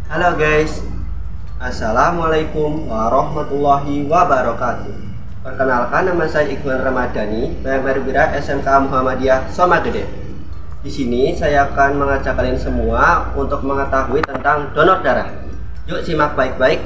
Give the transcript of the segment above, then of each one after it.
Halo guys, Assalamualaikum warahmatullahi wabarakatuh. Perkenalkan, nama saya Iqbal Ramadhani, Perwira SMK Muhammadiyah Somagede. Di sini saya akan mengajak kalian semua untuk mengetahui tentang donor darah. Yuk simak baik-baik.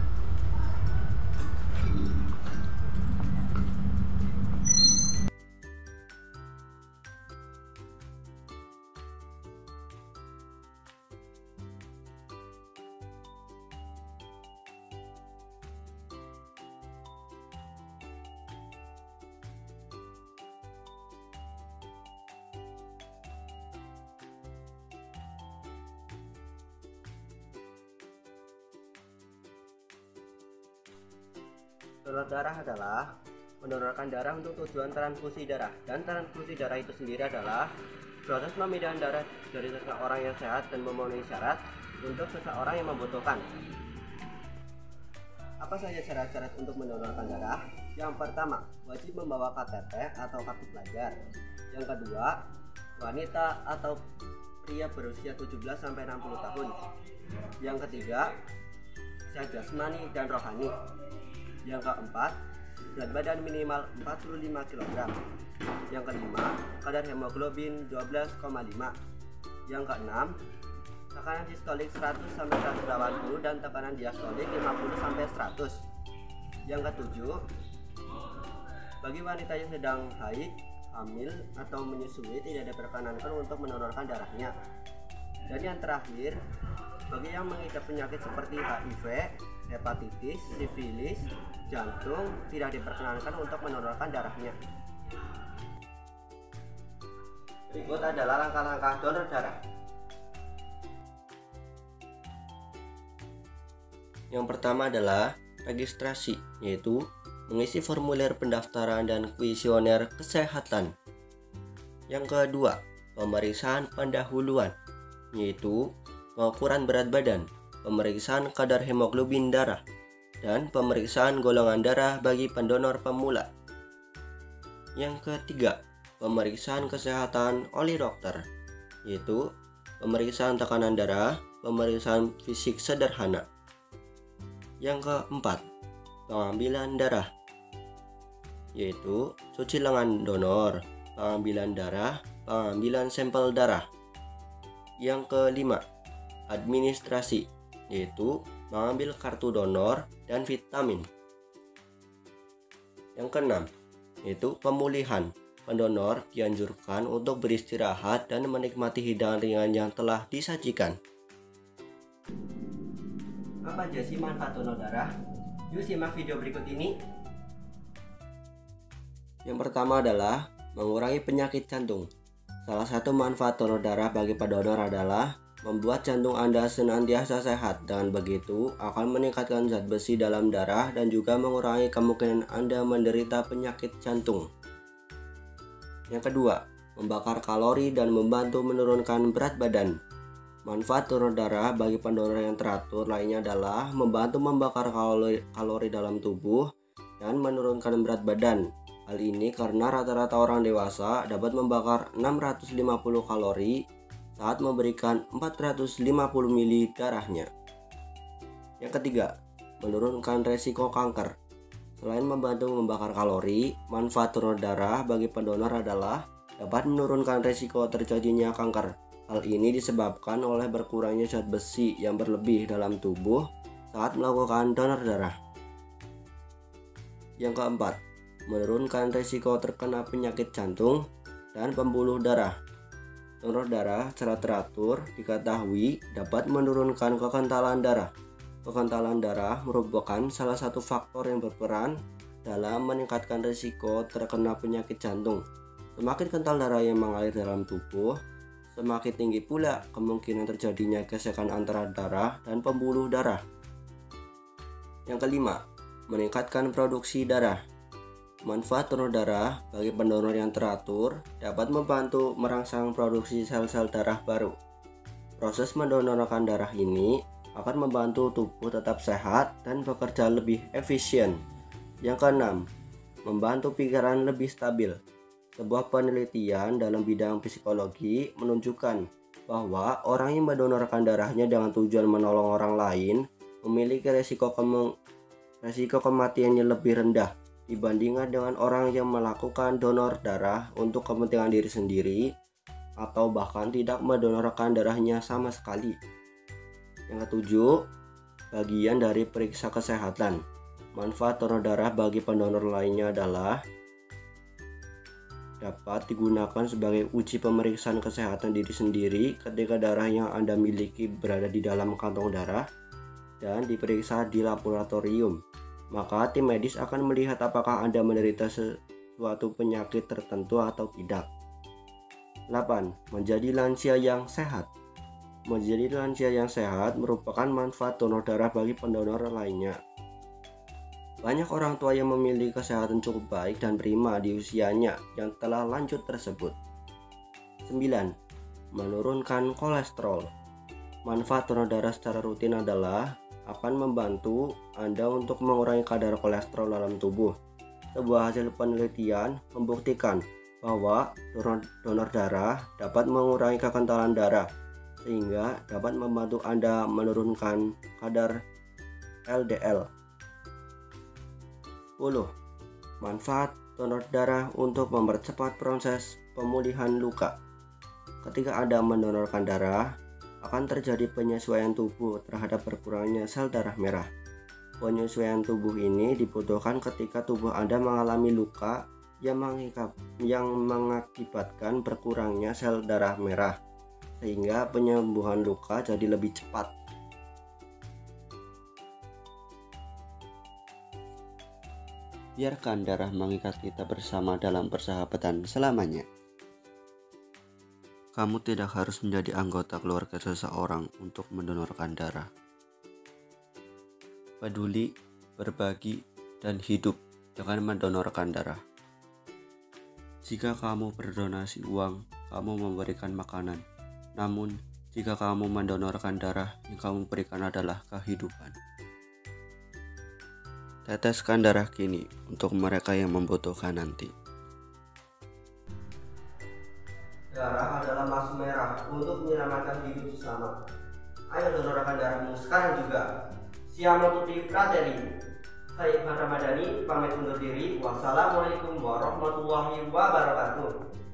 Donor darah adalah mendonorkan darah untuk tujuan transfusi darah, dan transfusi darah itu sendiri adalah proses pemindahan darah dari seseorang yang sehat dan memenuhi syarat untuk seseorang yang membutuhkan. Apa saja syarat-syarat untuk mendonorkan darah? Yang pertama, wajib membawa KTP atau kartu pelajar. Yang kedua, wanita atau pria berusia 17-60 tahun. Yang ketiga, sehat jasmani dan rohani. Yang keempat, berat badan minimal 45 kg. Yang kelima, kadar hemoglobin 12,5. Yang keenam, tekanan sistolik 100-180 dan tekanan diastolik 50-100. Yang ketujuh, bagi wanita yang sedang haid, hamil, atau menyusui tidak diperkenankan untuk mendonorkan darahnya. Dan yang terakhir, bagi yang mengidap penyakit seperti HIV, hepatitis, sifilis, jantung, tidak diperkenankan untuk mendonorkan darahnya. Berikut adalah langkah-langkah donor darah. Yang pertama adalah registrasi, yaitu mengisi formulir pendaftaran dan kuesioner kesehatan. Yang kedua, pemeriksaan pendahuluan, yaitu pengukuran berat badan, pemeriksaan kadar hemoglobin darah, dan pemeriksaan golongan darah bagi pendonor pemula. Yang ketiga, pemeriksaan kesehatan oleh dokter, yaitu pemeriksaan tekanan darah, pemeriksaan fisik sederhana. Yang keempat, pengambilan darah, yaitu cuci lengan donor, pengambilan darah, pengambilan sampel darah. Yang kelima, administrasi, yaitu mengambil kartu donor dan vitamin. Yang keenam, yaitu pemulihan. Pendonor dianjurkan untuk beristirahat dan menikmati hidangan ringan yang telah disajikan. Apa aja sih manfaat donor darah? Yuk simak video berikut ini. Yang pertama adalah mengurangi penyakit jantung. Salah satu manfaat donor darah bagi pendonor adalah membuat jantung Anda senantiasa sehat. Dengan begitu akan meningkatkan zat besi dalam darah dan juga mengurangi kemungkinan Anda menderita penyakit jantung. Yang kedua, membakar kalori dan membantu menurunkan berat badan. Manfaat donor darah bagi pendonor yang teratur lainnya adalah membantu membakar kalori dalam tubuh dan menurunkan berat badan. Hal ini karena rata-rata orang dewasa dapat membakar 650 kalori saat memberikan 450 ml darahnya. Yang ketiga, menurunkan resiko kanker. Selain membantu membakar kalori, manfaat donor darah bagi pendonor adalah dapat menurunkan resiko terjadinya kanker. Hal ini disebabkan oleh berkurangnya zat besi yang berlebih dalam tubuh saat melakukan donor darah. Yang keempat, menurunkan risiko terkena penyakit jantung dan pembuluh darah. Donor darah secara teratur diketahui dapat menurunkan kekentalan darah. Kekentalan darah merupakan salah satu faktor yang berperan dalam meningkatkan risiko terkena penyakit jantung. Semakin kental darah yang mengalir dalam tubuh, semakin tinggi pula kemungkinan terjadinya gesekan antara darah dan pembuluh darah. Yang kelima, meningkatkan produksi darah. Manfaat donor darah bagi pendonor yang teratur dapat membantu merangsang produksi sel-sel darah baru. Proses mendonorkan darah ini akan membantu tubuh tetap sehat dan bekerja lebih efisien. Yang keenam, membantu pikiran lebih stabil. Sebuah penelitian dalam bidang psikologi menunjukkan bahwa orang yang mendonorkan darahnya dengan tujuan menolong orang lain memiliki resiko kematiannya lebih rendah dibandingkan dengan orang yang melakukan donor darah untuk kepentingan diri sendiri atau bahkan tidak mendonorkan darahnya sama sekali. Yang ketujuh, bagian dari periksa kesehatan. Manfaat donor darah bagi pendonor lainnya adalah dapat digunakan sebagai uji pemeriksaan kesehatan diri sendiri ketika darah yang Anda miliki berada di dalam kantong darah dan diperiksa di laboratorium. Maka tim medis akan melihat apakah Anda menderita suatu penyakit tertentu atau tidak. 8. Menjadi lansia yang sehat. Menjadi lansia yang sehat merupakan manfaat donor darah bagi pendonor lainnya. Banyak orang tua yang memiliki kesehatan cukup baik dan prima di usianya yang telah lanjut tersebut. 9. Menurunkan kolesterol. Manfaat donor darah secara rutin adalah akan membantu Anda untuk mengurangi kadar kolesterol dalam tubuh. Sebuah hasil penelitian membuktikan bahwa donor darah dapat mengurangi kekentalan darah sehingga dapat membantu Anda menurunkan kadar LDL. 10. Manfaat donor darah untuk mempercepat proses pemulihan luka. Ketika Anda mendonorkan darah, akan terjadi penyesuaian tubuh terhadap berkurangnya sel darah merah. Penyesuaian tubuh ini dibutuhkan ketika tubuh Anda mengalami luka yang mengakibatkan berkurangnya sel darah merah, sehingga penyembuhan luka jadi lebih cepat. Biarkan darah mengikat kita bersama dalam persahabatan selamanya. Kamu tidak harus menjadi anggota keluarga seseorang untuk mendonorkan darah. Peduli, berbagi, dan hidup dengan mendonorkan darah. Jika kamu berdonasi uang, kamu memberikan makanan. Namun, jika kamu mendonorkan darah, yang kamu berikan adalah kehidupan. Teteskan darah kini untuk mereka yang membutuhkan nanti. Darah adalah emas merah untuk menyelamatkan hidup sesama. Ayo donorkan darahmu sekarang juga. Siamo tutti fratelli. Saya Ivan Ramadhani, pamit undur diri. Wassalamualaikum warahmatullahi wabarakatuh.